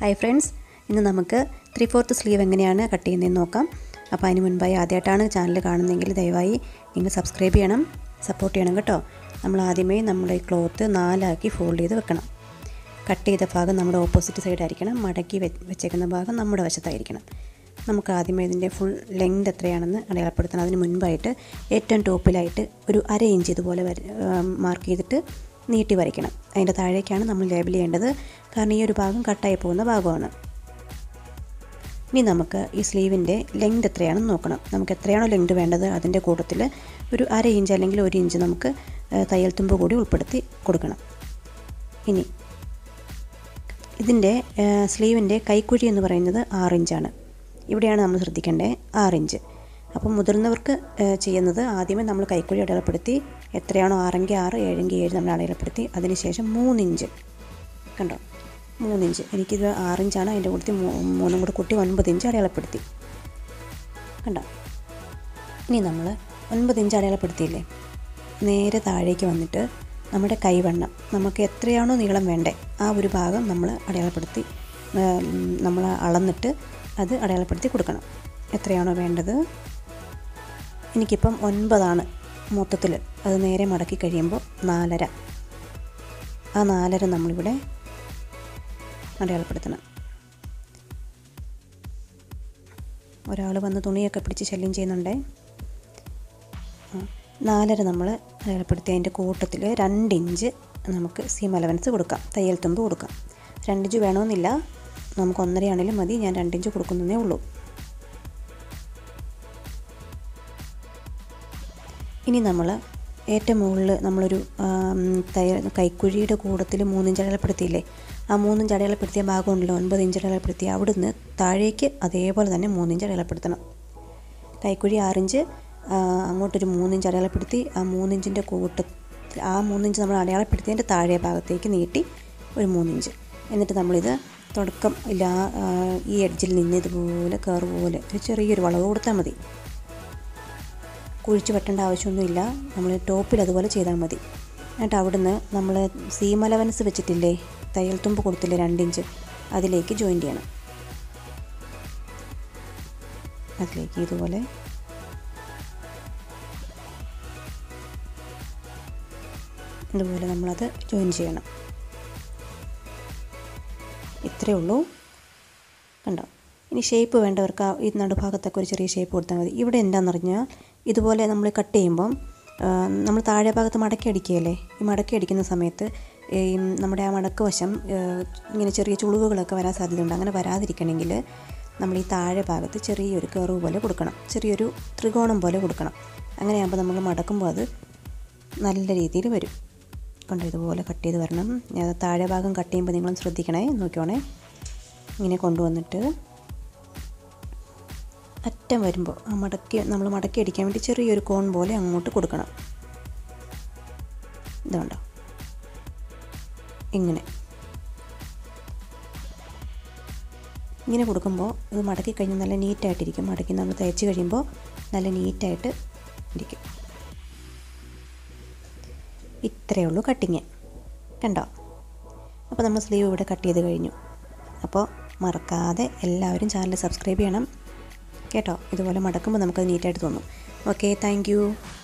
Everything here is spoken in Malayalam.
ഹായ് ഫ്രണ്ട്സ്, ഇന്ന് നമുക്ക് 3/4 സ്ലീവ് എങ്ങനെയാണ് കട്ട് ചെയ്യുന്നതെന്ന് നോക്കാം. അപ്പോൾ അതിന് മുൻപായി ആദ്യമായിട്ടാണ് ചാനൽ കാണുന്നതെങ്കിൽ ദയവായി നിങ്ങൾ സബ്സ്ക്രൈബ് ചെയ്യണം, സപ്പോർട്ട് ചെയ്യണം കേട്ടോ. നമ്മൾ ആദ്യമേ നമ്മുടെ ഈ ക്ലോത്ത് 4 ആക്കി ഫോൾഡ് ചെയ്ത് വെക്കണം. കട്ട് ചെയ്ത ഭാഗം നമ്മുടെ ഓപ്പോസിറ്റ് സൈഡ് ആയിരിക്കണം, മടക്കി വെച്ചേക്കുന്ന ഭാഗം നമ്മുടെ വശത്തായിരിക്കണം. നമുക്ക് ആദ്യമേ ഇതിൻ്റെ ഫുൾ ലെങ്ത് എത്രയാണെന്ന് അടയാളപ്പെടുത്തണം. അതിന് മുൻപായിട്ട് ഏറ്റവും ടോപ്പിലായിട്ട് ഒരു 1/2 ഇഞ്ച് ഇതുപോലെ മാർക്ക് ചെയ്തിട്ട് നീട്ടി വരയ്ക്കണം. അതിൻ്റെ താഴേക്കാണ് നമ്മൾ ലേബൽ ചെയ്യേണ്ടത്, കാരണം ഈ ഒരു ഭാഗം കട്ടായി പോകുന്ന ഭാഗമാണ്. ഇനി നമുക്ക് ഈ സ്ലീവിൻ്റെ ലെങ്ത് എത്രയാണെന്ന് നോക്കണം. നമുക്ക് എത്രയാണോ ലെങ്ത് വേണ്ടത് അതിൻ്റെ കൂട്ടത്തിൽ ഒരു 1/2 ഇഞ്ച് അല്ലെങ്കിൽ 1 ഇഞ്ച് നമുക്ക് തയ്യൽ തുമ്പ് കൂടി ഉൾപ്പെടുത്തി കൊടുക്കണം. ഇനി ഇതിൻ്റെ സ്ലീവിൻ്റെ കൈക്കുഴി എന്ന് പറയുന്നത് 6 ഇഞ്ചാണ്. ഇവിടെയാണ് നമ്മൾ ശ്രദ്ധിക്കേണ്ടത്, 6 ഇഞ്ച്. അപ്പം മുതിർന്നവർക്ക് ചെയ്യുന്നത് ആദ്യമേ നമ്മൾ കൈക്കുഴി അടയാളപ്പെടുത്തി, എത്രയാണോ 6 എങ്കിൽ 6, 7 എങ്കിൽ 7 നമ്മൾ അടയാളപ്പെടുത്തി, അതിനുശേഷം 3 ഇഞ്ച് കണ്ടോ, 3 ഇഞ്ച്. എനിക്കിത് 6 ഇഞ്ചാണ്, അതിൻ്റെ കൂട്ടത്തിൽ 3 കൂടെ കൂട്ടി 9 ഇഞ്ച് അടയാളപ്പെടുത്തി കണ്ടോ. ഇനി നമ്മൾ 9 ഇഞ്ച് അടയാളപ്പെടുത്തിയില്ലേ, നേരെ താഴേക്ക് വന്നിട്ട് നമ്മുടെ കൈവണ്ണം നമുക്ക് എത്രയാണോ നീളം വേണ്ടേ ആ ഒരു ഭാഗം നമ്മൾ അടയാളപ്പെടുത്തി, നമ്മൾ അളന്നിട്ട് അത് അടയാളപ്പെടുത്തി കൊടുക്കണം. എത്രയാണോ വേണ്ടത്, എനിക്കിപ്പം 9 മൊത്തത്തിൽ. അത് നേരെ മടക്കി കഴിയുമ്പോൾ 4.5, ആ 4.5 നമ്മളിവിടെ അടയാളപ്പെടുത്തണം. ഒരാൾ വന്ന് തുണിയൊക്കെ പിടിച്ച് ശല്യം ചെയ്യുന്നുണ്ടേ. 4.5 നമ്മൾ അടയാളപ്പെടുത്തി, അതിൻ്റെ കൂട്ടത്തിൽ 2 ഇഞ്ച് നമുക്ക് സീം അലവൻസ് കൊടുക്കാം, തയ്യൽ തുമ്പ് കൊടുക്കാം. 2 ഇഞ്ച് വേണമെന്നില്ല, നമുക്ക് 1.5 ആണെങ്കിലും മതി. ഞാൻ 2 ഇഞ്ച് കൊടുക്കുന്നതേ ഉള്ളൂ. ഇനി നമ്മൾ ഏറ്റവും മുകളിൽ നമ്മളൊരു കൈക്കുഴിയുടെ കൂട്ടത്തിൽ 3 ഇഞ്ച് അടയാളപ്പെടുത്തിയില്ലേ, ആ 3 ഇഞ്ച് അടയാളപ്പെടുത്തിയ ഭാഗമുണ്ടല്ലോ, 9 ഇഞ്ച് അടയാളപ്പെടുത്തി, അവിടുന്ന് താഴേക്ക് അതേപോലെ തന്നെ 3 ഇഞ്ച് അടയാളപ്പെടുത്തണം. കൈക്കുഴി 6 ഇഞ്ച്, അങ്ങോട്ടൊരു 3 ഇഞ്ച് അടയാളപ്പെടുത്തി, ആ 3 ഇഞ്ചിൻ്റെ ആ 3 ഇഞ്ച് നമ്മൾ അടയാളപ്പെടുത്തിയതിൻ്റെ താഴെ ഭാഗത്തേക്ക് നീട്ടി ഒരു 3 ഇഞ്ച്. എന്നിട്ട് നമ്മളിത് തുടക്കം ഇല്ല, ഈ എഡ്ജിൽ നിന്ന് ഇതുപോലെ കർവ് പോലെ ഒരു ചെറിയൊരു വളവ് കൊടുത്താൽ മതി. കുഴിച്ച് വെട്ടേണ്ട ആവശ്യമൊന്നുമില്ല, നമ്മൾ ടോപ്പിൽ അതുപോലെ ചെയ്താൽ മതി. എന്നിട്ട് അവിടുന്ന് നമ്മൾ സീം അലവൻസ് വെച്ചിട്ടില്ലേ, തയ്യൽ തുമ്പ് കൊടുത്തില്ലേ 2 ഇഞ്ച്, അതിലേക്ക് ജോയിൻ്റ് ചെയ്യണം. അതിലേക്ക് ഇതുപോലെ നമ്മളത് ജോയിൻ ചെയ്യണം. ഇത്രയേ ഉള്ളൂ കണ്ടോ. ഇനി ഷേപ്പ് വേണ്ടവർക്ക് ഈ നടുഭാഗത്തൊക്കെ ഒരു ചെറിയ ഷേപ്പ് കൊടുത്താൽ മതി. ഇവിടെ എന്താണെന്ന് പറഞ്ഞാൽ ഇതുപോലെ നമ്മൾ കട്ട് ചെയ്യുമ്പം നമ്മൾ താഴെ ഭാഗത്ത് മടക്കി അടിക്കുകയല്ലേ, ഈ മടക്കി അടിക്കുന്ന സമയത്ത് നമ്മുടെ ആ മടക്ക് വശം ഇങ്ങനെ ചെറിയ ചുളിവുകളൊക്കെ വരാൻ സാധ്യതയുണ്ട്. അങ്ങനെ വരാതിരിക്കണമെങ്കിൽ നമ്മൾ ഈ താഴെ ഭാഗത്ത് ചെറിയൊരു കർവ് പോലെ കൊടുക്കണം, ചെറിയൊരു ത്രികോണം പോലെ കൊടുക്കണം. അങ്ങനെയാകുമ്പോൾ നമ്മൾ മടക്കുമ്പോൾ അത് നല്ല രീതിയിൽ വരും. കണ്ടോ, ഇതുപോലെ കട്ട് ചെയ്ത് വരണം. താഴെ ഭാഗം കട്ട് ചെയ്യുമ്പോൾ നിങ്ങളും ശ്രദ്ധിക്കണേ, നോക്കിയോണേ. ഇങ്ങനെ കൊണ്ടുവന്നിട്ട് അറ്റം വരുമ്പോൾ നമ്മൾ മടക്കി അടിക്കാൻ വേണ്ടി ചെറിയൊരു കോൺ പോലെ അങ്ങോട്ട് കൊടുക്കണം. ഇതുണ്ടോ, ഇങ്ങനെ കൊടുക്കുമ്പോൾ ഇത് മടക്കി കഴിഞ്ഞാൽ നല്ല നീറ്റായിട്ടിരിക്കും. മടക്കി നമ്മൾ തയ്ച്ച് കഴിയുമ്പോൾ നല്ല നീറ്റായിട്ട് ഇരിക്കും. ഇത്രയേ ഉള്ളൂ കട്ടിങ് കണ്ടോ. അപ്പോൾ നമ്മൾ സ്ലീവ് ഇവിടെ കട്ട് ചെയ്ത് കഴിഞ്ഞു. അപ്പോൾ മറക്കാതെ എല്ലാവരും ചാനൽ സബ്സ്ക്രൈബ് ചെയ്യണം കേട്ടോ. ഇതുപോലെ മടക്കുമ്പോൾ നമുക്കത് നീറ്റായിട്ട് തോന്നും. Okay, thank U.